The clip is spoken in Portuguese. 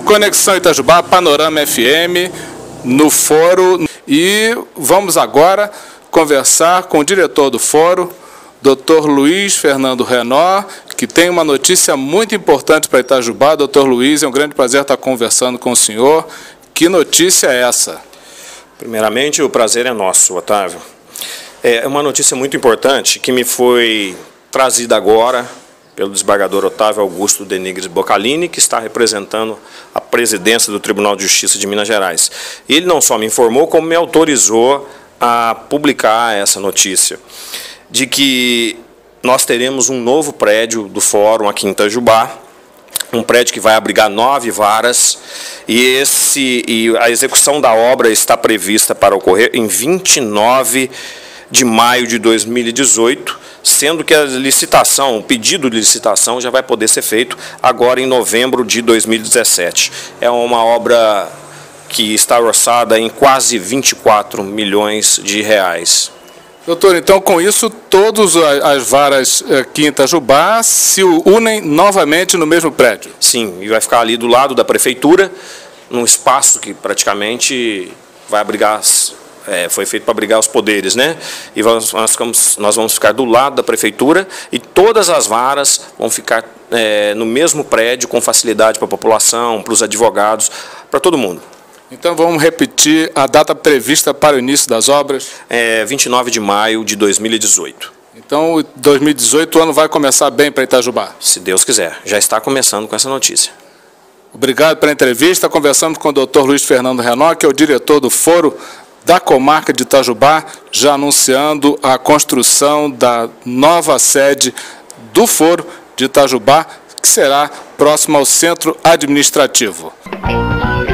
Conexão Itajubá, Panorama FM, no fórum. E vamos agora conversar com o diretor do fórum, Dr. Luiz Fernando Renó, que tem uma notícia muito importante para Itajubá. Dr. Luiz, é um grande prazer estar conversando com o senhor. Que notícia é essa? Primeiramente, o prazer é nosso, Otávio. É uma notícia muito importante que me foi trazida agora pelo desembargador Otávio Augusto Denigres Bocalini, que está representando a presidência do Tribunal de Justiça de Minas Gerais. Ele não só me informou, como me autorizou a publicar essa notícia, de que nós teremos um novo prédio do Fórum aqui em Itajubá, um prédio que vai abrigar 9 varas, e a execução da obra está prevista para ocorrer em 29 de maio de 2018, sendo que a licitação, o pedido de licitação já vai poder ser feito agora em novembro de 2017. É uma obra que está orçada em quase 24 milhões de reais. Doutor, então com isso todas as varas aqui em Itajubá se unem novamente no mesmo prédio? Sim, e vai ficar ali do lado da prefeitura, num espaço que praticamente vai abrigar, foi feito para abrigar os poderes, né? E nós vamos ficar do lado da prefeitura e todas as varas vão ficar no mesmo prédio com facilidade para a população, para os advogados, para todo mundo. Então vamos repetir a data prevista para o início das obras? 29 de maio de 2018. Então, 2018, o ano vai começar bem para Itajubá? Se Deus quiser. Já está começando com essa notícia. Obrigado pela entrevista. Conversamos com o Dr. Luiz Fernando Renó, que é o diretor do Fórum da Comarca de Itajubá, já anunciando a construção da nova sede do Fórum de Itajubá, que será próximo ao centro administrativo.